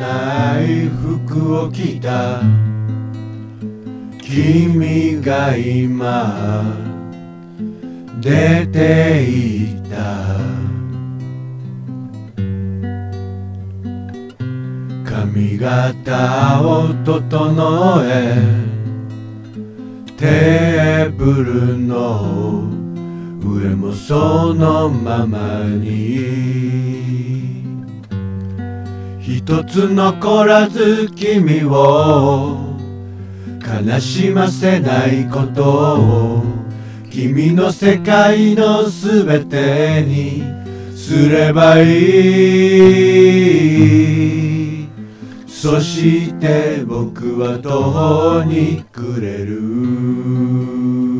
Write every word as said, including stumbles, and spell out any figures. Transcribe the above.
ない服を着た君が今出て行った髪型を整えテーブルの上もそのままに一つ残らず君を悲しませないことを君の世界のすべてにすればいい。そして僕は途方に暮れる。